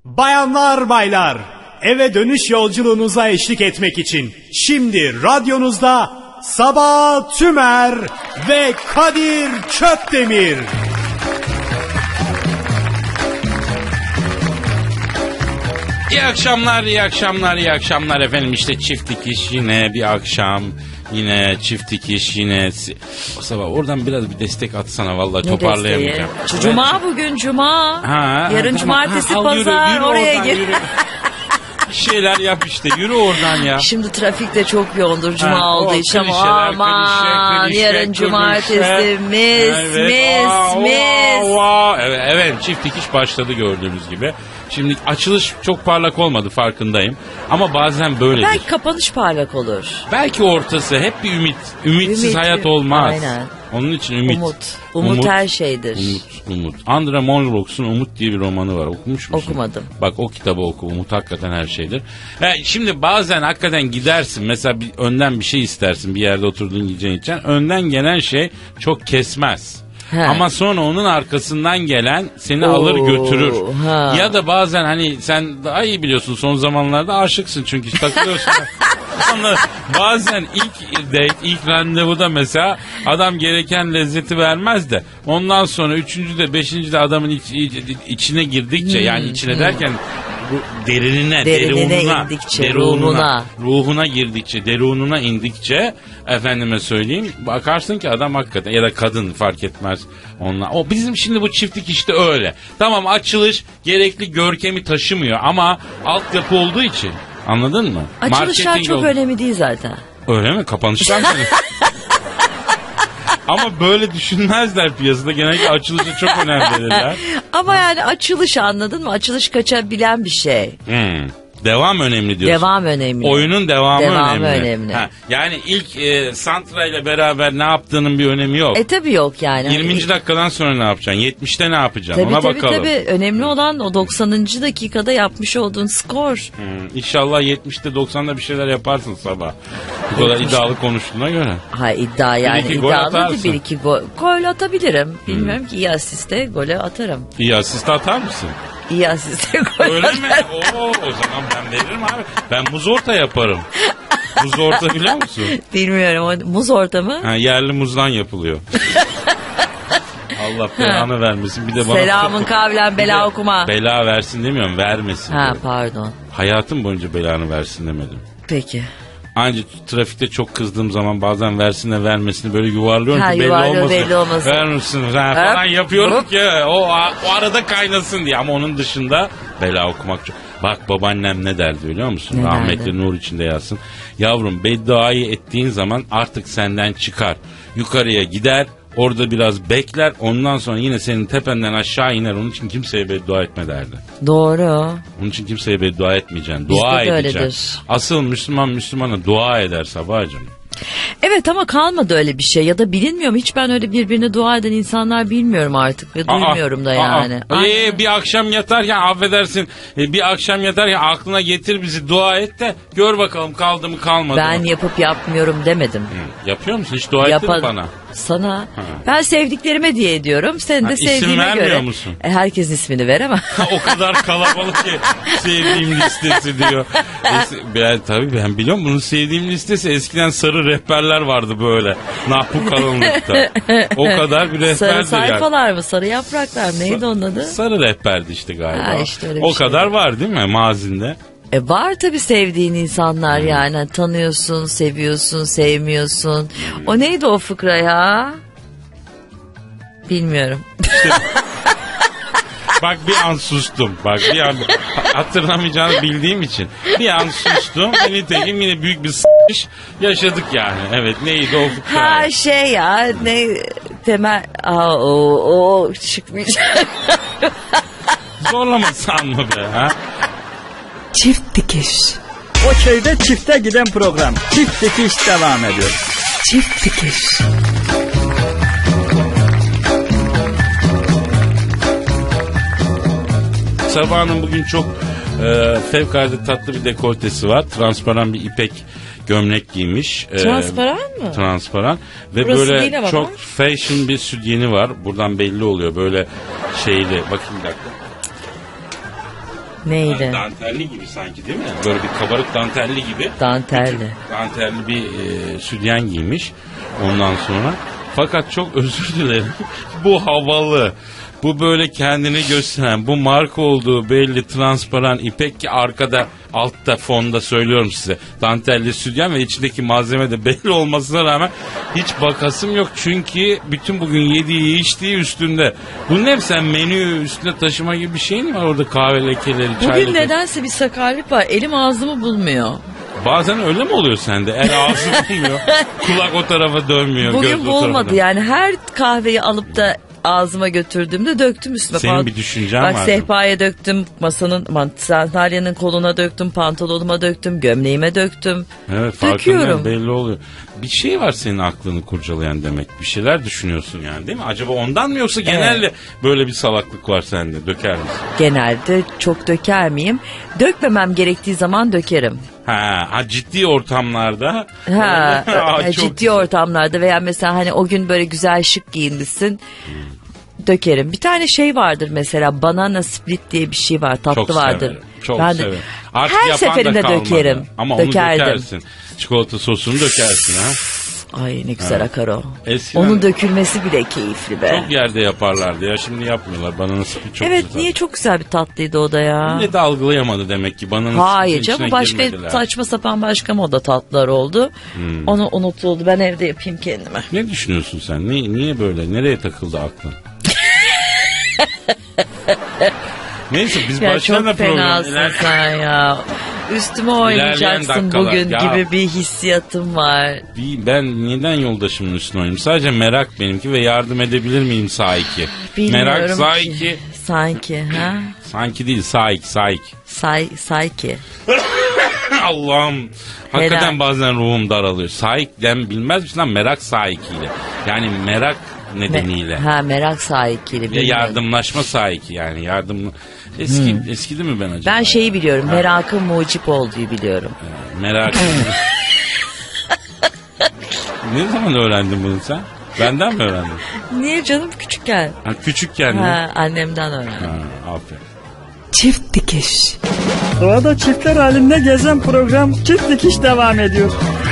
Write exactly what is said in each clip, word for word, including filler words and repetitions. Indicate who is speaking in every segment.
Speaker 1: Bayanlar baylar, eve dönüş yolculuğunuza eşlik etmek için şimdi radyonuzda Sabah Tümer ve Kadir Çöpdemir.
Speaker 2: İyi akşamlar, iyi akşamlar, iyi akşamlar efendim. İşte çift dikiş yine bir akşam. Yine çift dikiş yine. O sabah oradan biraz bir destek atsana, vallahi ne toparlayamayacağım.
Speaker 3: Desteği? Cuma ben... bugün cuma. Ha, Yarın ha, cumartesi ha, pazar yürü, yürü oraya gir.
Speaker 2: Bir şeyler yap işte, yürü oradan ya.
Speaker 3: Şimdi trafik de çok yoğundur cuma ha, olduğu için ama aman klişe, yarın klişe, cumartesi mis evet, mis aa, mis.
Speaker 2: Aa, aa. Evet, evet çift dikiş başladı gördüğünüz gibi. Şimdi açılış çok parlak olmadı, farkındayım. Ama bazen böyledir.
Speaker 3: Belki kapanış parlak olur.
Speaker 2: Belki ortası, hep bir ümit. Ümitsiz ümit, hayat olmaz. Aynen. Onun için ümit.
Speaker 3: Umut. Umut, umut her şeydir.
Speaker 2: Umut, umut. Andra Monroe'sun Umut diye bir romanı var. Okumuş musun?
Speaker 3: Okumadım.
Speaker 2: Bak o kitabı oku. Umut hakikaten her şeydir. He, şimdi bazen hakikaten gidersin. Mesela bir, önden bir şey istersin. Bir yerde oturduğun yiyeceğin için. Önden gelen şey çok kesmez. He. Ama sonra onun arkasından gelen seni Oo, alır götürür. Ha. Ya da bazen hani sen daha iyi biliyorsun, son zamanlarda aşıksın çünkü takılıyorsun. Ama bazen ilk date, ilk randevuda mesela adam gereken lezzeti vermez de ondan sonra üçüncüde, beşincide adamın iç, iç, içine girdikçe hmm. yani içine derken bu derinine,
Speaker 3: derinine
Speaker 2: derununa,
Speaker 3: indikçe,
Speaker 2: derununa,
Speaker 3: ruhuna.
Speaker 2: ruhuna girdikçe, derununa indikçe efendime söyleyeyim bakarsın ki adam hakikaten, ya da kadın fark etmez onlar. O bizim şimdi bu çiftlik işte öyle. Tamam, açılış gerekli görkemi taşımıyor ama altyapı olduğu için, anladın mı?
Speaker 3: Açılışlar Marketing çok oldu. Önemli değil zaten.
Speaker 2: Öyle mi? Kapanışlar mı? Ama böyle düşünmezler piyasada. Genellikle açılışı çok önemli verirler.
Speaker 3: Ama yani açılış, anladın mı? Açılış kaçabilen bir şey.
Speaker 2: Hmm. Devam önemli diyorsun.
Speaker 3: Devam önemli.
Speaker 2: Oyunun devamı,
Speaker 3: devamı
Speaker 2: önemli.
Speaker 3: önemli.
Speaker 2: Ha, yani ilk e, Santra ile beraber ne yaptığının bir önemi yok.
Speaker 3: E tabi yok yani.
Speaker 2: yirminci dakikadan sonra ne yapacaksın? yetmişte ne yapacaksın?
Speaker 3: Tabii,
Speaker 2: Ona
Speaker 3: tabii,
Speaker 2: bakalım.
Speaker 3: Tabii önemli olan o doksanıncı dakikada yapmış olduğun skor.
Speaker 2: Hmm, İnşallah yetmişte doksanda bir şeyler yaparsın sabah. Bu kadar iddialı konuştuğuna göre.
Speaker 3: Ha, iddia yani.
Speaker 2: Bir
Speaker 3: iddialı değil, bir iki gol. Gol atabilirim. Bilmiyorum hmm. ki iyi asiste golü atarım.
Speaker 2: İyi asiste atar mısın?
Speaker 3: İyi asiste gol
Speaker 2: Öyle mi? Oo, o zaman ben veririm abi. Ben muz orta yaparım. Muz orta biliyor musun?
Speaker 3: Bilmiyorum. Muz orta mı?
Speaker 2: Ha, yerli muzdan yapılıyor. Allah belanı vermesin. Bir de bana
Speaker 3: selamın kavlen bela okuma.
Speaker 2: Bela versin demiyorum, vermesin.
Speaker 3: Ha
Speaker 2: diyorum.
Speaker 3: Pardon.
Speaker 2: Hayatım boyunca belanı versin demedim.
Speaker 3: Peki.
Speaker 2: Ancak trafikte çok kızdığım zaman bazen versinle vermesini böyle yuvarlıyorum
Speaker 3: ha,
Speaker 2: ki belli olmasın. belli olmasın. Ver misin ha, falan yapıyorum Hop. ki o, o arada kaynasın diye. Ama onun dışında bela okumak çok. Bak babaannem ne derdi biliyor musun?
Speaker 3: Ne
Speaker 2: Rahmetli
Speaker 3: derdi?
Speaker 2: Nur içinde yatsın. Yavrum, bedduayı ettiğin zaman artık senden çıkar. Yukarıya gider. Orada biraz bekler, ondan sonra yine senin tependen aşağı iner. Onun için kimseye beddua etme derdi.
Speaker 3: Doğru.
Speaker 2: Onun için kimseye beddua etmeyeceksin. Dua
Speaker 3: Bizde
Speaker 2: edeceksin.
Speaker 3: Öyledir.
Speaker 2: Asıl Müslüman Müslümana dua eder Sabahcığım.
Speaker 3: Evet ama kalmadı öyle bir şey ya da bilinmiyor mu? Hiç ben öyle birbirine dua eden insanlar bilmiyorum artık ve aa, duymuyorum da yani.
Speaker 2: Aa. Ee, bir akşam yatarken affedersin bir akşam yatarken aklına getir bizi, dua et de gör bakalım kaldı mı kalmadı
Speaker 3: ben
Speaker 2: mı?
Speaker 3: Ben yapıp yapmıyorum demedim.
Speaker 2: Hı. Yapıyor musun? Hiç dua Yapa- ettin bana?
Speaker 3: Sana. Ha. Ben sevdiklerime diye ediyorum. Sen de ha, sevdiğine göre. İsim vermiyor
Speaker 2: musun?
Speaker 3: E, herkes ismini ver ama.
Speaker 2: O kadar kalabalık ki sevdiğim listesi diyor. Es- ben, tabii ben biliyorum bunun sevdiğim listesi. Eskiden sarı rehberler vardı böyle. Nahbu kalınlıkta. O kadar bir rehberdir
Speaker 3: sarı sayfalar
Speaker 2: yani.
Speaker 3: mı? Sarı yapraklar mı? Neydi onun adı?
Speaker 2: Sarı rehberdi işte galiba.
Speaker 3: Ha, işte
Speaker 2: o
Speaker 3: şey
Speaker 2: kadar var değil mi mazinde?
Speaker 3: E var tabii sevdiğin insanlar hmm. yani. Tanıyorsun, seviyorsun, sevmiyorsun. Hmm. O neydi o fıkra ya? Bilmiyorum. İşte,
Speaker 2: bak bir an sustum. Bak bir an hatırlamayacağını bildiğim için. Bir an sustum. Nitekim yine büyük bir s***ş yaşadık yani. Evet, neydi o fıkra?
Speaker 3: Ha şey ya ne temel Aa, o, o çıkmayacak.
Speaker 2: Zorlamasan mı be ha?
Speaker 3: Çift dikiş.
Speaker 4: O köyde çifte giden program. Çift dikiş devam ediyor.
Speaker 3: Çift dikiş.
Speaker 2: Sabah'ın bugün çok e, fevkalade tatlı bir dekoltesi var. Transparan bir ipek gömlek giymiş.
Speaker 3: Transparan ee, mı?
Speaker 2: Transparan. Ve
Speaker 3: burası
Speaker 2: böyle çok baba. Fashion bir sütyeni var. Buradan belli oluyor. Böyle şeyli. Bakayım bir dakika.
Speaker 3: Neydi?
Speaker 2: Dantelli gibi sanki değil mi? Böyle bir kabarık dantelli gibi.
Speaker 3: Dantelli.
Speaker 2: Dantelli bir e, sütyen giymiş ondan sonra. Fakat çok özür dilerim. Bu havalı. Bu böyle kendini gösteren, bu marka olduğu belli transparan ipek ki arkada altta fonda söylüyorum size. Dantelli sütyen ve içindeki malzeme de belli olmasına rağmen hiç bakasım yok. Çünkü bütün bugün yediği içtiği üstünde. Bunun hep sen menü üstüne taşıma gibi bir şey mi var orada, kahve lekeleri, çay
Speaker 3: Bugün
Speaker 2: lekeleri?
Speaker 3: nedense bir sakarlık var. Elim ağzımı bulmuyor.
Speaker 2: Bazen öyle mi oluyor sende? El ağzı bulmuyor. Kulak o tarafa dönmüyor.
Speaker 3: Bugün
Speaker 2: göz o tarafa
Speaker 3: bulmadı
Speaker 2: dönmüyor.
Speaker 3: yani, her kahveyi alıp da ağzıma götürdüğümde döktüm üstüme.
Speaker 2: Senin
Speaker 3: Pant-
Speaker 2: bir düşüncen
Speaker 3: Bak,
Speaker 2: var.
Speaker 3: sehpaya döktüm, masanın, sandalyenin koluna döktüm, pantolonuma döktüm, gömleğime döktüm.
Speaker 2: Evet,
Speaker 3: Döküyorum.
Speaker 2: farkındayım, belli oluyor. Bir şey var senin aklını kurcalayan demek. Bir şeyler düşünüyorsun yani, değil mi? Acaba ondan mı, yoksa genelde böyle bir salaklık var sende? Döker misin?
Speaker 3: Genelde çok döker miyim? Dökmemem gerektiği zaman dökerim.
Speaker 2: Ha, ha ciddi ortamlarda.
Speaker 3: Ha,
Speaker 2: Aa, çok
Speaker 3: ciddi
Speaker 2: güzel.
Speaker 3: ortamlarda veya mesela hani o gün böyle güzel şık giyinmişsin. Dökerim. Bir tane şey vardır mesela, banana split diye bir şey var, tatlı
Speaker 2: Çok
Speaker 3: vardır.
Speaker 2: severim. Çok
Speaker 3: Ben de
Speaker 2: severim. Artık
Speaker 3: her
Speaker 2: yapan da
Speaker 3: seferinde
Speaker 2: kalmadı.
Speaker 3: dökerim.
Speaker 2: Ama
Speaker 3: Dökerdim.
Speaker 2: onu dökersin. Çikolata sosunu dökersin ha.
Speaker 3: Ay ne güzel akar o.
Speaker 2: Eskiden-
Speaker 3: Onun dökülmesi bile keyifli be.
Speaker 2: Çok yerde yaparlardı ya, şimdi yapmıyorlar. Banana split çok
Speaker 3: Evet,
Speaker 2: güzel.
Speaker 3: niye, çok güzel bir tatlıydı o da ya.
Speaker 2: Millet de algılayamadı demek ki. Banana
Speaker 3: Hayır
Speaker 2: splitin
Speaker 3: canım,
Speaker 2: içine
Speaker 3: başka
Speaker 2: girmediler.
Speaker 3: saçma sapan başka moda tatlılar oldu.
Speaker 2: Hmm.
Speaker 3: Onu unutuldu. Ben evde yapayım kendime.
Speaker 2: Ne düşünüyorsun sen? Niye, niye böyle? Nereye takıldı aklın? Neyse biz
Speaker 3: Ya
Speaker 2: başlayalım da
Speaker 3: çok fenasın
Speaker 2: programı.
Speaker 3: sen ya. Üstüme
Speaker 2: İlerleyen
Speaker 3: oynayacaksın
Speaker 2: dakikalar.
Speaker 3: bugün
Speaker 2: Ya.
Speaker 3: gibi bir hissiyatım var.
Speaker 2: Bir- Ben neden yoldaşımın üstüne oynayayım? Sadece merak benimki ve yardım edebilir miyim saiki?
Speaker 3: Bilmiyorum
Speaker 2: Merak
Speaker 3: ki.
Speaker 2: saiki.
Speaker 3: Sanki ha?
Speaker 2: Sanki değil, saik saik.
Speaker 3: Say, say ki.
Speaker 2: Allah'ım. Hakikaten
Speaker 3: Merak.
Speaker 2: bazen ruhum daralıyor. Saik dem bilmez misin lan? Merak saikiyle. Yani merak nedeniyle.
Speaker 3: Ha, merak sahikiyle.
Speaker 2: Ya
Speaker 3: bilmiyorum.
Speaker 2: yardımlaşma saiki yani. Yardım eski eskidi mi ben acaba?
Speaker 3: Ben şeyi
Speaker 2: ya?
Speaker 3: biliyorum. Merakın mucip olduğu biliyorum.
Speaker 2: Merak. Ne zaman öğrendin bunu sen? Benden mi öğrendin?
Speaker 3: Niye canım, küçükken?
Speaker 2: Ha, küçükken mi?
Speaker 3: Ha, annemden öğrendim.
Speaker 2: Ha, aferin.
Speaker 3: Çift dikiş.
Speaker 4: Doğada çiftler halinde gezen program Çift Dikiş devam ediyor.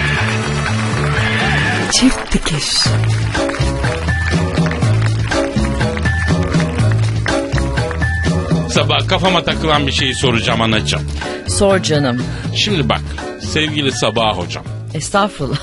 Speaker 3: Çift dikiş.
Speaker 2: Sabah kafama takılan bir şeyi soracağım anacığım.
Speaker 3: Sor canım.
Speaker 2: Şimdi bak sevgili Sabah hocam.
Speaker 3: Estağfurullah.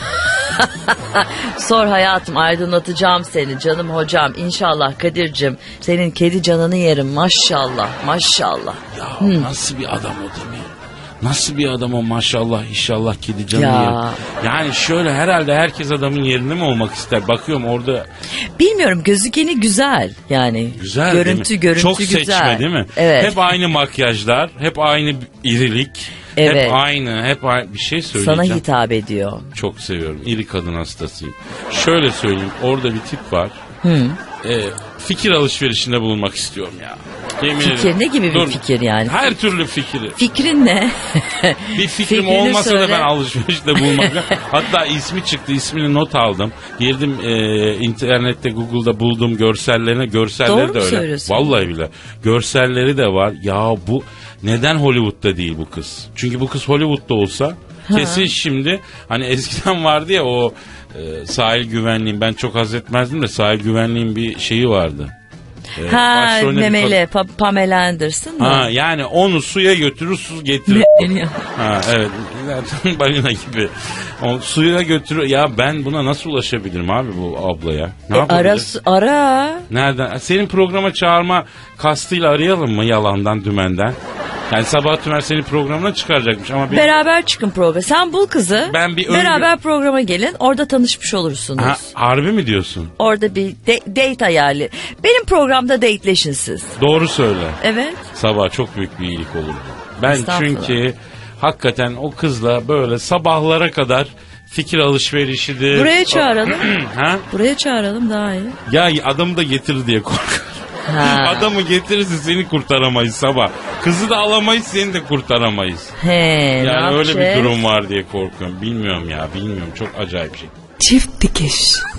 Speaker 3: Sor hayatım, aydınlatacağım seni canım hocam. İnşallah Kadir'cim, senin kedi canını yerim maşallah maşallah.
Speaker 2: Ya nasıl bir adam o değil mi? Nasıl bir adam o maşallah, inşallah kedi canı
Speaker 3: Ya.
Speaker 2: yerim. Yani şöyle herhalde herkes adamın yerinde mi olmak ister? Bakıyorum orada
Speaker 3: Bilmiyorum, gözükeni güzel yani.
Speaker 2: güzel
Speaker 3: görüntü,
Speaker 2: değil mi?
Speaker 3: Görüntü
Speaker 2: Çok
Speaker 3: güzel.
Speaker 2: seçme değil mi?
Speaker 3: Evet.
Speaker 2: Hep aynı makyajlar, hep aynı irilik.
Speaker 3: Evet.
Speaker 2: Hep aynı, hep aynı. Bir şey söyleyeceğim.
Speaker 3: Sana hitap ediyor.
Speaker 2: Çok seviyorum. İri kadın hastasıyım. Şöyle söyleyeyim. Orada bir tip var.
Speaker 3: Hı.
Speaker 2: Ee, fikir alışverişinde bulunmak istiyorum ya. Yemin
Speaker 3: Fikir
Speaker 2: ederim.
Speaker 3: ne gibi bir
Speaker 2: Dur.
Speaker 3: fikir yani?
Speaker 2: Her türlü fikri.
Speaker 3: Fikrin ne?
Speaker 2: Bir fikrim
Speaker 3: Fikrini
Speaker 2: olmasa
Speaker 3: söyle.
Speaker 2: da ben alışverişte bulmak. Hatta ismi çıktı. İsmini not aldım. Girdim e, internette, Google'da bulduğum görsellerine. Görselleri
Speaker 3: Doğru
Speaker 2: de
Speaker 3: mu
Speaker 2: öyle.
Speaker 3: söylüyorsun?
Speaker 2: Vallahi bile. Görselleri de var. Ya bu neden Hollywood'da değil bu kız? Çünkü bu kız Hollywood'da olsa kesin şimdi, hani eskiden vardı ya o e, sahil güvenliğin, ben çok haz etmezdim de sahil güvenliğin bir şeyi vardı. E,
Speaker 3: Ha,
Speaker 2: başrolüne bir
Speaker 3: memeli
Speaker 2: kadın-
Speaker 3: Pa- Pamela Anderson mı?
Speaker 2: Ha, yani onu suya götürür, su getirir.
Speaker 3: Ne-
Speaker 2: Ha, evet, zaten balina gibi. O suya götürür. Ya ben buna nasıl ulaşabilirim abi, bu ablaya? Ne
Speaker 3: E,
Speaker 2: yapabiliriz?
Speaker 3: ara, ara.
Speaker 2: Nereden? Senin programa çağırma kastıyla arayalım mı, yalandan dümenden? Yani Sabah Tümer senin programına çıkaracakmış ama bir...
Speaker 3: Beraber çıkın programa. Sen bul kızı.
Speaker 2: Ben bir ön-
Speaker 3: Beraber programa gelin. Orada tanışmış olursunuz.
Speaker 2: Ha, harbi mi diyorsun?
Speaker 3: Orada bir de- date ayarlı. Benim programda dateleşin siz.
Speaker 2: Doğru söyle.
Speaker 3: Evet.
Speaker 2: Sabah çok büyük bir iyilik olurdu. Ben
Speaker 3: Estağfurullah.
Speaker 2: çünkü hakikaten o kızla böyle sabahlara kadar fikir alışverişidir.
Speaker 3: Buraya çağıralım.
Speaker 2: Ha?
Speaker 3: Buraya çağıralım daha iyi.
Speaker 2: Ya adamı da getirir diye korkuyorum.
Speaker 3: Ha.
Speaker 2: Adamı getirirse seni kurtaramayız Sabah. Kızı da alamayız, seni de kurtaramayız.
Speaker 3: He, ne
Speaker 2: Yani öyle bir
Speaker 3: yapacağız?
Speaker 2: durum var diye korkuyorum. Bilmiyorum ya, bilmiyorum. Çok acayip şey.
Speaker 3: Çift dikiş.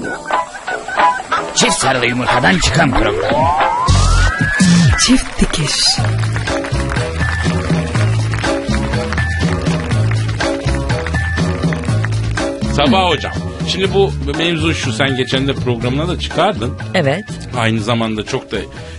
Speaker 5: Çift sarılı yumurtadan çıkan program.
Speaker 3: Çift dikiş.
Speaker 2: Sabah hocam. Şimdi bu mevzu şu, sen geçen de programına da çıkardın.
Speaker 3: Evet.
Speaker 2: Aynı zamanda çok da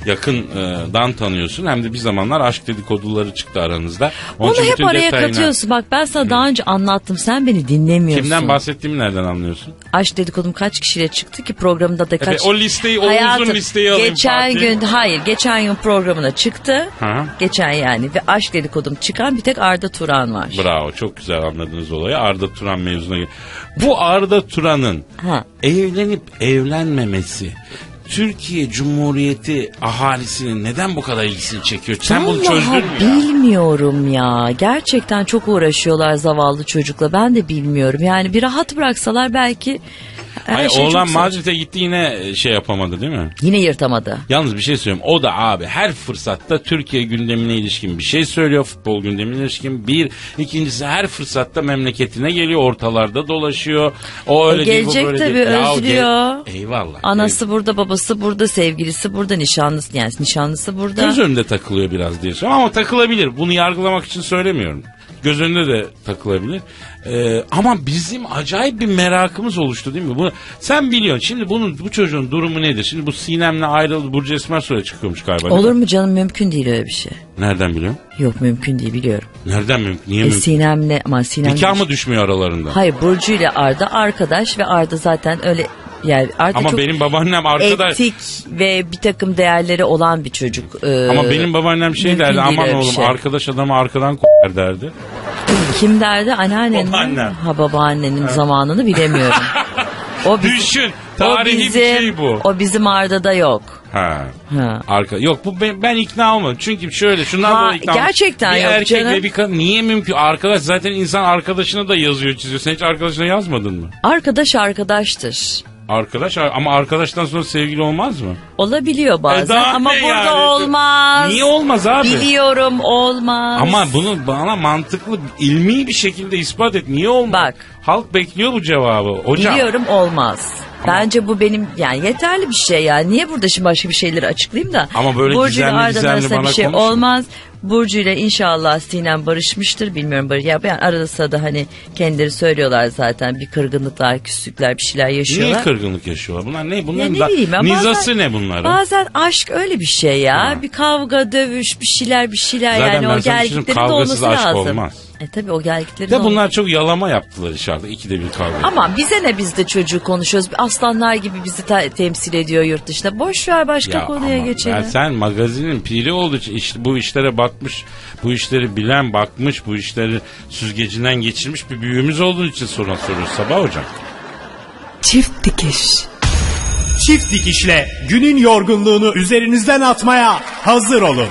Speaker 2: yakından tanıyorsun. Hem de bir zamanlar aşk dedikoduları çıktı aranızda. Onun
Speaker 3: Onu
Speaker 2: için
Speaker 3: hep
Speaker 2: bütün
Speaker 3: araya
Speaker 2: detayına-
Speaker 3: katıyorsun. Bak ben sana daha önce anlattım. Sen beni dinlemiyorsun.
Speaker 2: Kimden bahsettiğimi nereden anlıyorsun?
Speaker 3: Aşk dedikodum kaç kişiyle çıktı ki programda da kaç...
Speaker 2: Evet, o listeyi, o
Speaker 3: Hayatım,
Speaker 2: uzun listeyi alayım
Speaker 3: geçen
Speaker 2: Fatih.
Speaker 3: gün, hayır geçen gün programına çıktı.
Speaker 2: Hı.
Speaker 3: Geçen yani ve aşk dedikodum çıkan bir tek Arda Turan var.
Speaker 2: Bravo, çok güzel anladınız olayı. Arda Turan mevzuna gel. Bu Arda Turan'ın
Speaker 3: Ha.
Speaker 2: evlenip evlenmemesi Türkiye Cumhuriyeti ahalisinin neden bu kadar ilgisini çekiyor? Sen bunu çözdün mü ya?
Speaker 3: Bilmiyorum ya. Gerçekten çok uğraşıyorlar zavallı çocukla. Ben de bilmiyorum. Yani bir rahat bıraksalar belki her
Speaker 2: Hayır,
Speaker 3: şey
Speaker 2: oğlan
Speaker 3: çok
Speaker 2: Madrid'e gitti, yine şey yapamadı değil mi?
Speaker 3: Yine yırtamadı.
Speaker 2: Yalnız bir şey söyleyeyim. O da abi her fırsatta Türkiye gündemine ilişkin bir şey söylüyor. Futbol gündemine ilişkin bir. İkincisi her fırsatta memleketine geliyor. Ortalarda dolaşıyor. O öyle
Speaker 3: E,
Speaker 2: değil, bu
Speaker 3: gelecek
Speaker 2: böyle
Speaker 3: tabii,
Speaker 2: değil. Ya o
Speaker 3: özlüyor.
Speaker 2: gel- Eyvallah.
Speaker 3: Anası burada, babası burada, sevgilisi burada, nişanlısı yani nişanlısı burada.
Speaker 2: Göz önünde takılıyor biraz diye söylüyorum. Ama takılabilir. Bunu yargılamak için söylemiyorum. Göz önünde de takılabilir. Ee, ama bizim acayip bir merakımız oluştu değil mi? Bunu, sen biliyorsun. Şimdi bunun, bu çocuğun durumu nedir? Şimdi bu Sinem'le ayrıldı. Burcu Esmersoy'a çıkıyormuş galiba.
Speaker 3: Olur mu canım, mümkün değil öyle bir şey.
Speaker 2: Nereden biliyorsun?
Speaker 3: Yok mümkün değil, biliyorum.
Speaker 2: Nereden mümkün? Niye
Speaker 3: E,
Speaker 2: mümkün?
Speaker 3: Sinem'le ama Sinem...
Speaker 2: Nikah mı düşmüyor aralarında?
Speaker 3: Hayır, Burcu ile Arda arkadaş ve Arda zaten öyle yani Arda
Speaker 2: Ama
Speaker 3: çok
Speaker 2: benim babaannem arkadaş.
Speaker 3: etik ve bir takım değerleri olan bir çocuk. Ee,
Speaker 2: Ama benim babaannem şey
Speaker 3: mümkün
Speaker 2: derdi,
Speaker 3: değil
Speaker 2: aman
Speaker 3: öyle bir
Speaker 2: oğlum
Speaker 3: şey.
Speaker 2: arkadaş adamı arkadan k***er derdi.
Speaker 3: Kim derdi? Anneannen mi?
Speaker 2: Babaannem.
Speaker 3: Ha, babaannenin zamanını bilemiyorum. O bizim,
Speaker 2: Düşün,
Speaker 3: o
Speaker 2: tarihi
Speaker 3: bizim,
Speaker 2: bir şey bu.
Speaker 3: O bizim Arda'da yok.
Speaker 2: Ha.
Speaker 3: Ha.
Speaker 2: Arka yok, bu ben, ben ikna olmadım. Çünkü şöyle şundan
Speaker 3: Ha,
Speaker 2: dolayı ikna olmadım.
Speaker 3: gerçekten
Speaker 2: bir
Speaker 3: yok
Speaker 2: erkek
Speaker 3: canım.
Speaker 2: ve bir kadın niye mümkün? Arkadaş zaten insan arkadaşına da yazıyor, çiziyor. Sen hiç arkadaşına yazmadın mı?
Speaker 3: Arkadaş arkadaştır.
Speaker 2: Arkadaş ama arkadaştan sonra sevgili olmaz mı?
Speaker 3: Olabiliyor bazen
Speaker 2: E daha
Speaker 3: ama
Speaker 2: ne
Speaker 3: burada
Speaker 2: yani?
Speaker 3: olmaz.
Speaker 2: Niye olmaz abi?
Speaker 3: Biliyorum olmaz.
Speaker 2: Ama bunu bana mantıklı, ilmi bir şekilde ispat et. Niye olmaz?
Speaker 3: Bak.
Speaker 2: Halk bekliyor bu cevabı. Hocam.
Speaker 3: Biliyorum olmaz. Bence bu benim yani yeterli bir şey yani. Niye burada şimdi başka bir şeyleri açıklayayım da.
Speaker 2: Ama böyle
Speaker 3: Burcu ile
Speaker 2: gizemli
Speaker 3: Arda'nın
Speaker 2: gizemli
Speaker 3: arasında
Speaker 2: bana
Speaker 3: bir şey
Speaker 2: konuşma.
Speaker 3: olmaz. Burcu ile inşallah Sinem barışmıştır. Bilmiyorum barış. Ya ben arada sırada hani kendileri söylüyorlar zaten bir kırgınlıklar, küslükler, bir şeyler yaşıyorlar.
Speaker 2: Niye kırgınlık yaşıyorlar? Bunlar ne? Bunların
Speaker 3: Ya ne
Speaker 2: da
Speaker 3: bileyim ben,
Speaker 2: nizası
Speaker 3: bazen-
Speaker 2: ne bunların?
Speaker 3: Bazen aşk öyle bir şey ya.
Speaker 2: Ha.
Speaker 3: Bir kavga, dövüş, bir şeyler, bir şeyler
Speaker 2: Zaten
Speaker 3: yani
Speaker 2: ben
Speaker 3: o
Speaker 2: sana bir şey söyleyeyim,
Speaker 3: gelgitlerin de
Speaker 2: kavgasız
Speaker 3: olması
Speaker 2: aşk
Speaker 3: lazım.
Speaker 2: olmaz.
Speaker 3: E tabii o gelgitlerin
Speaker 2: De
Speaker 3: olması.
Speaker 2: bunlar çok yalama yaptılar dışarıda. İkide bir kavga.
Speaker 3: Ama bize ne, biz de çocuğu konuşuyoruz. Aslanlar gibi bizi ta- temsil ediyor yurt dışında. Boş ver başka
Speaker 2: Ya
Speaker 3: konuya
Speaker 2: ama
Speaker 3: geçelim.
Speaker 2: ben- sen magazinin piri olduğu için işte bu işlere bakmış, bu işleri bilen, bakmış, bu işleri süzgecinden geçirmiş bir büyüğümüz olduğu için sorun soruyoruz Sabah hocam.
Speaker 5: Çift dikiş.
Speaker 1: Çift dikişle günün yorgunluğunu üzerinizden atmaya hazır olun.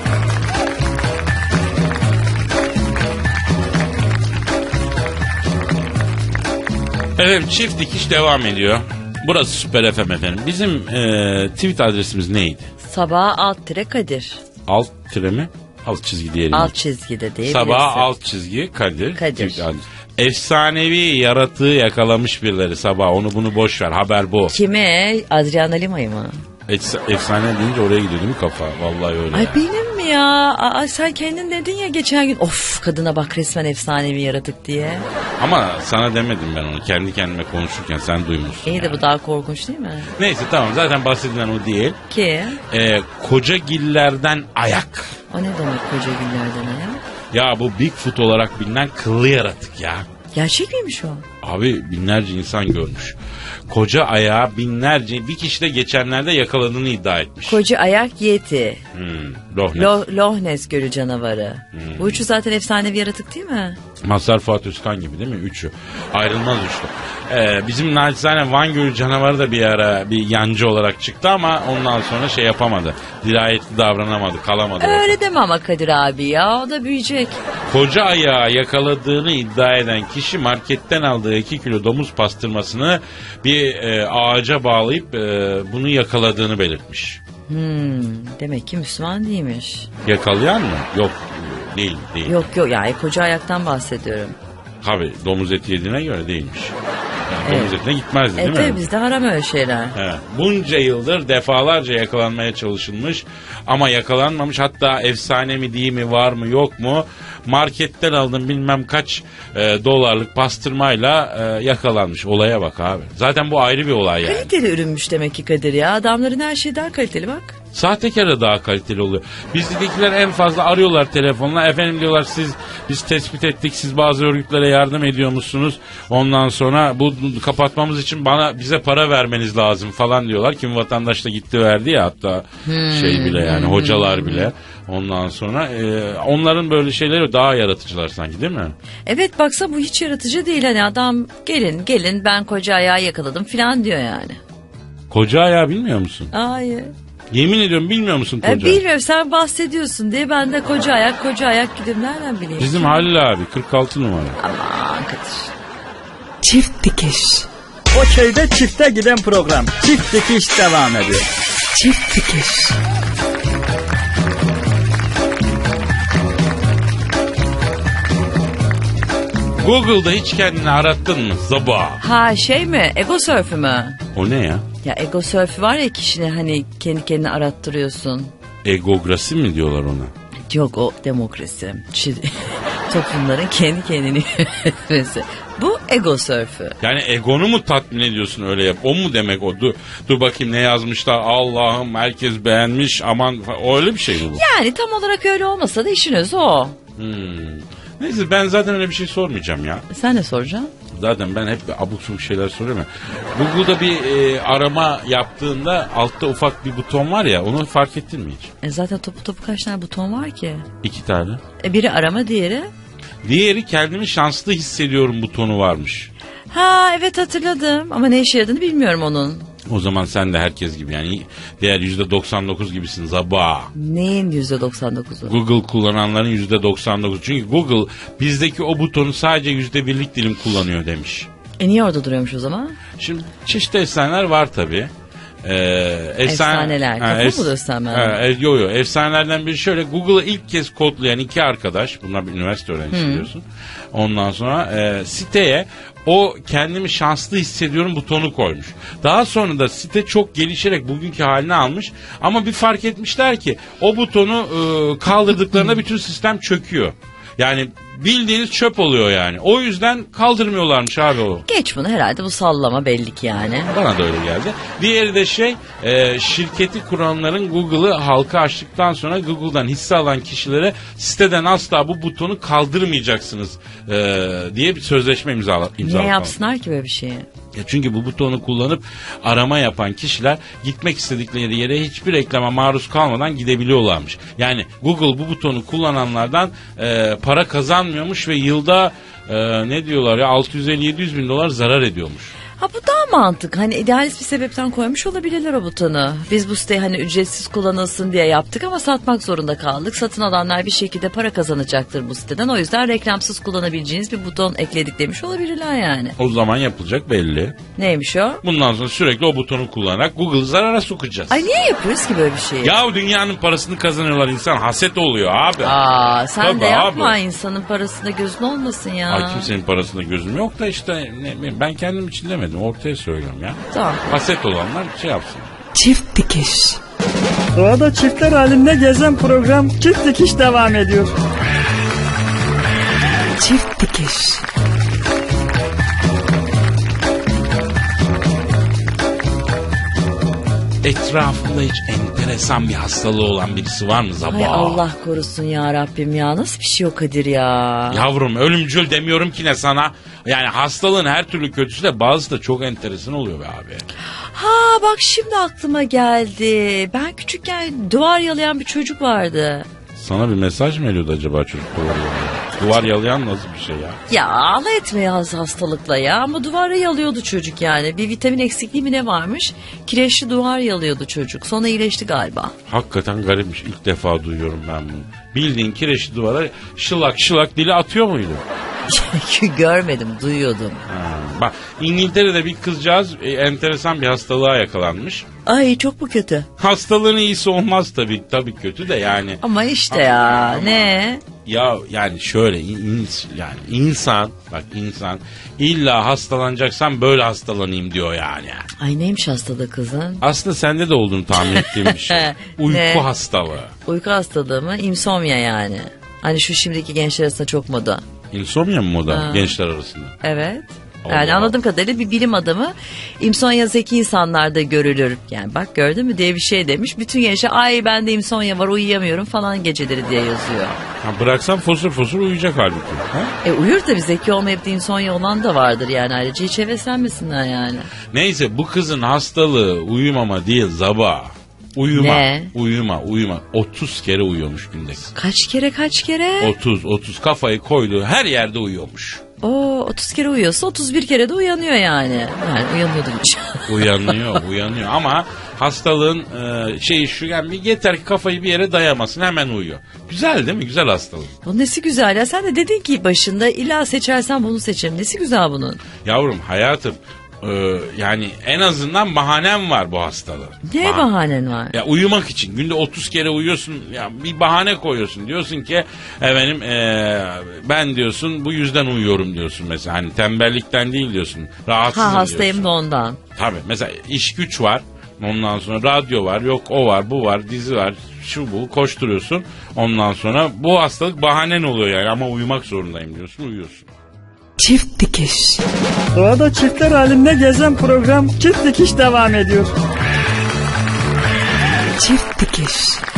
Speaker 2: Efendim çift dikiş devam ediyor. Burası Süper F M efendim. Bizim e, tweet adresimiz neydi?
Speaker 3: Sabah alt tire Kadir.
Speaker 2: Alt tire mi? Alt çizgi diyelim.
Speaker 3: Alt çizgide değil.
Speaker 2: Sabah alt çizgi Kadir.
Speaker 3: Kadir.
Speaker 2: Tweet adresi. Efsanevi yaratığı yakalamış birileri Sabah. Onu bunu boş ver. Haber bu.
Speaker 3: Kime? Adriana Lima'yı mı?
Speaker 2: Efs- efsane deyince oraya gidiyor değil mi kafa? Vallahi öyle.
Speaker 3: Ay
Speaker 2: yani.
Speaker 3: benim mi ya? Aa, sen kendin dedin ya geçen gün. Of kadına bak resmen efsanevi yaratık diye.
Speaker 2: Ama sana demedim ben onu. Kendi kendime konuşurken sen duymuşsun.
Speaker 3: İyi de
Speaker 2: yani.
Speaker 3: bu daha korkunç değil mi?
Speaker 2: Neyse tamam, zaten bahsedilen o değil.
Speaker 3: Ki?
Speaker 2: Ee, koca gillerden ayak.
Speaker 3: O ne demek koca güllerden ya?
Speaker 2: Ya bu Bigfoot olarak bilinen kıllı yaratık ya.
Speaker 3: Gerçek miymiş o?
Speaker 2: Abi binlerce insan görmüş. Koca ayağı binlerce, bir kişi de geçenlerde yakaladığını iddia etmiş.
Speaker 3: Koca ayak yeti.
Speaker 2: Hmm, Loch Ness.
Speaker 3: Lo- Loch Ness Gölü canavarı.
Speaker 2: Hmm.
Speaker 3: Bu üçü zaten efsanevi yaratık değil mi?
Speaker 2: Mazhar Fuat Özkan gibi değil mi? Üçü. Ayrılmaz üçlü. Ee, bizim naçizane Van Gölü canavarı da bir ara bir yancı olarak çıktı ama ondan sonra şey yapamadı. Dirayetli davranamadı, kalamadı.
Speaker 3: Öyle deme ama Kadir abi ya, o da büyüyecek.
Speaker 2: Koca ayağı yakaladığını iddia eden kişi marketten aldığı iki kilo domuz pastırmasını bir e, ağaca bağlayıp e, bunu yakaladığını belirtmiş.
Speaker 3: Hmm, demek ki Müslüman değilmiş.
Speaker 2: Yakalayan mı? Yok, değil, değil.
Speaker 3: Yok yok yani koca ayaktan bahsediyorum.
Speaker 2: Tabii domuz eti yediğine göre değilmiş. Domuz etine gitmezdi değil
Speaker 3: E
Speaker 2: mi?
Speaker 3: tabi bizde haram öyle şeyler.
Speaker 2: Evet. Bunca yıldır defalarca yakalanmaya çalışılmış ama yakalanmamış. Hatta efsane mi değil mi, var mı yok mu, marketten aldım bilmem kaç e, dolarlık pastırmayla e, yakalanmış. Olaya bak abi. Zaten bu ayrı bir olay yani.
Speaker 3: Kaliteli ürünmüş demek ki Kadir ya. Adamların her şeyi daha kaliteli bak.
Speaker 2: Sahtekar da daha kaliteli oluyor. Bizdekiler en fazla arıyorlar telefonla. Efendim diyorlar, siz biz tespit ettik, siz bazı örgütlere yardım ediyormuşsunuz. Ondan sonra bu kapatmamız için bana bize para vermeniz lazım falan diyorlar. Kim vatandaş da gitti verdi ya, hatta hmm. şey bile yani hocalar bile. Ondan sonra e, onların böyle şeyleri daha yaratıcılar sanki, değil mi?
Speaker 3: Evet, baksa bu hiç yaratıcı değil. Hani adam gelin gelin ben koca ayağı yakaladım falan diyor yani.
Speaker 2: Koca ayağı bilmiyor musun?
Speaker 3: Hayır.
Speaker 2: Yemin ediyorum bilmiyor musun koca?
Speaker 3: E, bilmiyorum, sen bahsediyorsun diye ben de koca ayak koca ayak gidiyorum, nereden bileyim?
Speaker 2: Bizim Halil abi kırk altı numara.
Speaker 3: Aman Kadir.
Speaker 5: Çift dikiş.
Speaker 4: O köyde çifte giden program. Çift dikiş devam ediyor.
Speaker 5: Çift dikiş.
Speaker 2: Google'da hiç kendini arattın mı Zaba?
Speaker 3: Ha şey mi, ego sörfü mü?
Speaker 2: O ne ya?
Speaker 3: Ya ego sörfü var ya, kişini hani kendi kendine arattırıyorsun.
Speaker 2: Egograsi mi diyorlar ona?
Speaker 3: Yok, o demokrasi. Şey, toplumların kendi kendini yönetmesi. Bu ego sörfü.
Speaker 2: Yani egonu mu tatmin ediyorsun, öyle yap? O mu demek o? Dur, dur bakayım ne yazmışlar. Allah'ım herkes beğenmiş aman, öyle bir şey mi bu?
Speaker 3: Yani tam olarak öyle olmasa da işin özü o.
Speaker 2: Hmm. Neyse, ben zaten öyle bir şey sormayacağım ya.
Speaker 3: Sen ne soracaksın?
Speaker 2: Zaten ben hep abuk sabuk şeyler soruyorum ya. Google'da bir e, arama yaptığında altta ufak bir buton var ya, onu fark ettin mi hiç?
Speaker 3: E zaten topu topu kaç tane buton var ki?
Speaker 2: İki tane.
Speaker 3: E biri arama, diğeri?
Speaker 2: Diğeri kendimi şanslı hissediyorum butonu varmış.
Speaker 3: Ha evet, hatırladım ama ne işe yaradığını bilmiyorum onun.
Speaker 2: O zaman sen de herkes gibi, yani diğer yüzde doksan dokuz gibisin Zaba.
Speaker 3: Neyin yüzde doksan dokuzu?
Speaker 2: Google kullananların yüzde doksan dokuz. Çünkü Google bizdeki o butonu sadece yüzde birlik dilim kullanıyor demiş.
Speaker 3: E niye orada duruyormuş o zaman?
Speaker 2: Şimdi çeşitli efsaneler var tabii. Ee, efsane,
Speaker 3: Efsaneler. Kafa
Speaker 2: es,
Speaker 3: mı göstermeler?
Speaker 2: E, yo yo. Efsanelerden biri şöyle: Google'ı ilk kez kodlayan iki arkadaş, bunlar bir üniversite öğrencisi biliyorsun. Ondan sonra e, siteye o kendimi şanslı hissediyorum butonu koymuş. Daha sonra da site çok gelişerek bugünkü halini almış. Ama bir fark etmişler ki o butonu e, kaldırdıklarında bütün sistem çöküyor. Yani bildiğiniz çöp oluyor yani. O yüzden kaldırmıyorlarmış abi o.
Speaker 3: Geç bunu, herhalde bu sallama belli ki yani.
Speaker 2: Bana da öyle geldi. Diğeri de şey, e, şirketi kuranların Google'ı halka açtıktan sonra Google'dan hisse alan kişilere siteden asla bu butonu kaldırmayacaksınız e, diye bir sözleşme imzala, imzaladılar.
Speaker 3: Niye yapsınlar ki böyle bir şeyi?
Speaker 2: Ya çünkü bu butonu kullanıp arama yapan kişiler gitmek istedikleri yere hiçbir reklama maruz kalmadan gidebiliyorlarmış. Yani Google bu butonu kullananlardan e, para kazanmıyormuş ve yılda e, ne diyorlar ya, altı yüz elli yedi yüz bin dolar zarar ediyormuş.
Speaker 3: Ha bu daha mantık. Hani idealist bir sebepten koymuş olabilirler o butonu. Biz bu siteyi hani ücretsiz kullanılsın diye yaptık ama satmak zorunda kaldık. Satın alanlar bir şekilde para kazanacaktır bu siteden. O yüzden reklamsız kullanabileceğiniz bir buton ekledik demiş olabilirler yani.
Speaker 2: O zaman yapılacak belli.
Speaker 3: Neymiş o?
Speaker 2: Bundan sonra sürekli o butonu kullanarak Google'ı zarara sokacağız.
Speaker 3: Ay niye yapıyoruz ki böyle bir şeyi?
Speaker 2: Ya dünyanın parasını kazanıyorlar, insan haset oluyor abi.
Speaker 3: Aa sen
Speaker 2: Tabii
Speaker 3: de yapma
Speaker 2: abi.
Speaker 3: İnsanın parasında gözün olmasın ya.
Speaker 2: Ay kimsenin parasında gözüm yok da işte ne, ben kendim için demedim, ortaya söylüyorum ya.
Speaker 3: Tamam.
Speaker 2: Haset olanlar şey yapsın.
Speaker 5: Çift dikiş.
Speaker 4: Doğada çiftler halinde gezen program Çift Dikiş devam ediyor.
Speaker 5: Çift dikiş.
Speaker 2: Etrafında hiç enteresan bir hastalığı olan birisi var mı Zaba?
Speaker 3: Ay Allah korusun ya Rabbim ya. Nasıl bir şey o Kadir ya?
Speaker 2: Yavrum ölümcül demiyorum ki ne sana. Yani hastalığın her türlü kötüsü de bazısı da çok enteresan oluyor be abi.
Speaker 3: Ha bak şimdi aklıma geldi. Ben küçükken duvar yalayan bir çocuk vardı.
Speaker 2: Sana bir mesaj mı veriyordu acaba çocuk duvar yalayan? Duvar yalayan nasıl bir şey ya?
Speaker 3: Ya alay etme ya hastalıkla ya. Ama duvarı yalıyordu çocuk yani. Bir vitamin eksikliği mi ne varmış? Kireçli duvar yalıyordu çocuk. Sonra iyileşti galiba.
Speaker 2: Hakikaten garipmiş. İlk defa duyuyorum ben bunu. Bildiğin kireçli duvara şılak şılak dili atıyor muydu?
Speaker 3: Görmedim, duyuyordum.
Speaker 2: Ha, bak İngiltere'de bir kızcağız e, enteresan bir hastalığa yakalanmış.
Speaker 3: Ay çok mu kötü?
Speaker 2: Hastalığın iyisi olmaz tabii. Tabii kötü de yani.
Speaker 3: Ama işte ya ne?
Speaker 2: Ya yani şöyle in, yani insan bak insan illa hastalanacaksan böyle hastalanayım diyor yani.
Speaker 3: Ay neymiş hastalığı kızın?
Speaker 2: Aslında sende de olduğunu tahmin ettiğim bir şey. Uyku
Speaker 3: Ne?
Speaker 2: hastalığı.
Speaker 3: Uyku hastalığı mı? İnsomnia yani. Hani şu şimdiki gençler arasında çok moda.
Speaker 2: İnsomnia mı moda
Speaker 3: Ha.
Speaker 2: gençler arasında?
Speaker 3: Evet.
Speaker 2: Allah
Speaker 3: Yani
Speaker 2: Allah.
Speaker 3: anladığım kadarıyla bir bilim adamı insomnia zeki insanlarda görülür. Yani bak gördün mü diye bir şey demiş. Bütün gençler ay bende insomnia var uyuyamıyorum falan geceleri diye yazıyor.
Speaker 2: Ha, bıraksan fosur fosur uyuyacak halbuki. Ha?
Speaker 3: E uyur tabii zeki olmayıp da insomnia olan da vardır yani ayrıca hiç heveslenmesinler yani.
Speaker 2: Neyse bu kızın hastalığı uyumama değil zaba. Uyuma,
Speaker 3: Ne?
Speaker 2: uyuma, uyuma. otuz kere uyuyormuş günde.
Speaker 3: Kaç kere kaç kere?
Speaker 2: otuz, otuz kafayı koyduğu her yerde uyuyormuş.
Speaker 3: Oo otuz kere uyuyorsa otuz bir kere de uyanıyor yani. Yani uyanıyordum hiç.
Speaker 2: Uyanıyor, uyanıyor ama hastalığın e, şeyi şu yani bir yeter ki kafayı bir yere dayamasın hemen uyuyor. Güzel değil mi? Güzel hastalık.
Speaker 3: Bunun nesi güzel ya sen de dedin ki başında illa seçersen bunu seçerim. Nesi güzel bunun?
Speaker 2: Yavrum hayatım e, yani en azından bahanem var bu hastalığı.
Speaker 3: Ne
Speaker 2: Bah-
Speaker 3: bahanen var?
Speaker 2: Ya uyumak için günde otuz kere uyuyorsun ya bir bahane koyuyorsun diyorsun ki efendim e, ben diyorsun bu yüzden uyuyorum diyorsun mesela hani tembellikten değil diyorsun rahatsızım
Speaker 3: Ha hastayım
Speaker 2: diyorsun.
Speaker 3: da ondan.
Speaker 2: Tabii mesela iş güç var ondan sonra radyo var yok o var bu var dizi var şu bu koşturuyorsun ondan sonra bu hastalık bahanen oluyor yani ama uyumak zorundayım diyorsun uyuyorsun.
Speaker 5: Çift dikiş.
Speaker 4: Doğada çiftler halinde gezen program Çift Dikiş devam ediyor.
Speaker 5: Çift dikiş.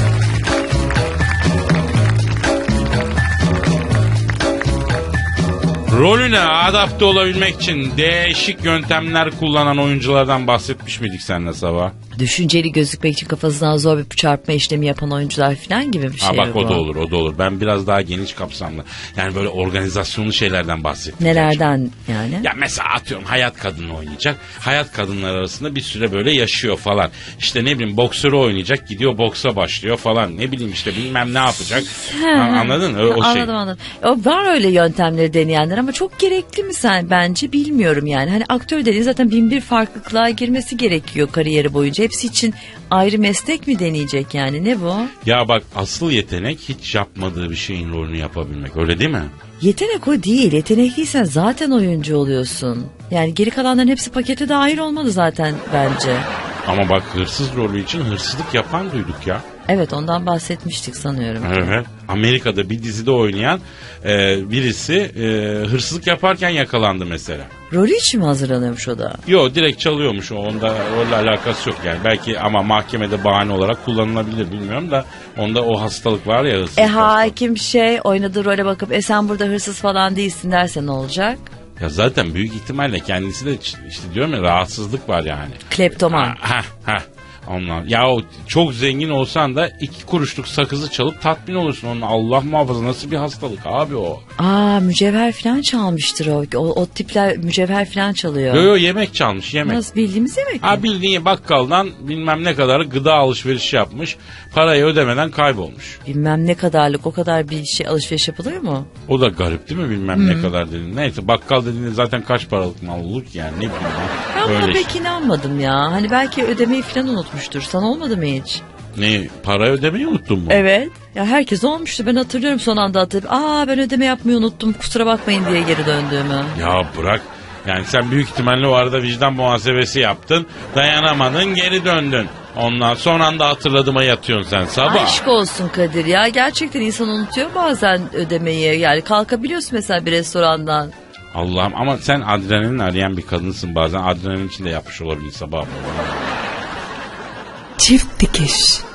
Speaker 2: Rolüne adapte olabilmek için değişik yöntemler kullanan oyunculardan bahsetmiş miydik seninle sabah?
Speaker 3: Düşünceli gözükmek için kafasından zor bir çarpma işlemi yapan oyuncular falan gibi bir şey
Speaker 2: Ha bak
Speaker 3: bu.
Speaker 2: o da olur o da olur. Ben biraz daha geniş kapsamlı. Yani böyle organizasyonlu şeylerden bahsettim.
Speaker 3: Nelerden yani?
Speaker 2: Ya mesela atıyorum hayat kadını oynayacak. Hayat kadınlar arasında bir süre böyle yaşıyor falan. İşte ne bileyim boksörü oynayacak gidiyor boksa başlıyor falan. Ne bileyim işte bilmem ne yapacak. Ha, anladın mı? O, o
Speaker 3: anladım
Speaker 2: şey.
Speaker 3: anladım. O var öyle yöntemleri deneyenler ama çok gerekli mi sen bence bilmiyorum yani. Hani aktör dediğin zaten bin bir farklılığa girmesi gerekiyor kariyeri boyunca. Hepsi için ayrı meslek mi deneyecek yani ne bu?
Speaker 2: Ya bak asıl yetenek hiç yapmadığı bir şeyin rolünü yapabilmek öyle değil mi?
Speaker 3: Yetenek o değil. Yetenekliysen zaten oyuncu oluyorsun. Yani geri kalanların hepsi pakete dahil olmalı zaten bence.
Speaker 2: Ama bak hırsız rolü için hırsızlık yapan duyduk ya.
Speaker 3: Evet ondan bahsetmiştik sanıyorum.
Speaker 2: Evet. Amerika'da bir dizide oynayan e, birisi e, hırsızlık yaparken yakalandı mesela.
Speaker 3: Rolü için mi hazırlanıyormuş o da?
Speaker 2: Yo direkt çalıyormuş o onda rolle alakası yok yani belki ama mahkemede bahane olarak kullanılabilir bilmiyorum da onda o hastalık var ya hırsızlık
Speaker 3: E
Speaker 2: hastalığı.
Speaker 3: hakim şey oynadığı role bakıp e sen burada hırsız falan değilsin derse ne olacak?
Speaker 2: Ya zaten büyük ihtimalle kendisi de işte diyorum ya rahatsızlık var yani.
Speaker 3: Kleptoman.
Speaker 2: Ha ha. ha. Ondan. Ya o çok zengin olsan da iki kuruşluk sakızı çalıp tatmin olursun. Onun Allah muhafaza nasıl bir hastalık abi o.
Speaker 3: Aa mücevher falan çalmıştır o. O, o tipler mücevher falan çalıyor.
Speaker 2: Yo yo yemek çalmış yemek.
Speaker 3: Nasıl bildiğimiz yemek mi?
Speaker 2: Ha bildiğin bakkaldan bilmem ne kadar gıda alışverişi yapmış. Parayı ödemeden kaybolmuş.
Speaker 3: Bilmem ne kadarlık o kadar bir şey alışveriş yapılır mı?
Speaker 2: O da garip değil mi bilmem ne kadar dedin. Neyse bakkal dediğinde zaten kaç paralık mal olur ki yani ne bileyim.
Speaker 3: Ben buna
Speaker 2: Öyle
Speaker 3: pek
Speaker 2: işte.
Speaker 3: inanmadım ya. Hani belki ödemeyi falan unutmuştur. Sana olmadı mı hiç?
Speaker 2: Ne para ödemeyi unuttun mu?
Speaker 3: Evet. Ya herkes olmuştu. Ben hatırlıyorum son anda hatırlayıp. Aa ben ödeme yapmayı unuttum. Kusura bakmayın diye geri döndüğümü.
Speaker 2: Ya bırak. Yani sen büyük ihtimalle o arada vicdan muhasebesi yaptın. Dayanamadın geri döndün. Ondan son anda hatırladığıma yatıyorsun sen sabah.
Speaker 3: Aşk olsun Kadir ya. Gerçekten insan unutuyor bazen ödemeyi. Yani kalkabiliyorsun mesela bir restorandan.
Speaker 2: Allah'ım ama sen adrenalin arayan bir kadınsın bazen. Adrenalin içinde yapmış olabilir sabah.
Speaker 5: Çift dikiş.